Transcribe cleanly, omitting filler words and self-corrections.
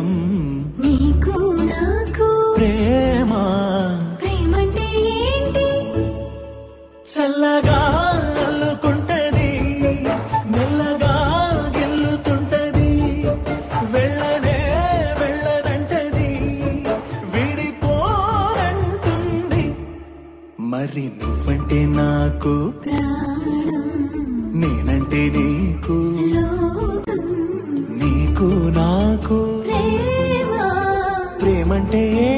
ప్రేమం నీకు నాకు ప్రేమ ప్రేమంటే ఏంటి చల్లగా అల్లుకుంటది మెల్లగా గెల్లుతుంటది వెళ్ళనే వెళ్ళనంటది విడిపోరంటుంది మరి నువ్వంటే నాకు ప్రాణం నేనంటే నీకు నీకు నాకు ప్రేమంటే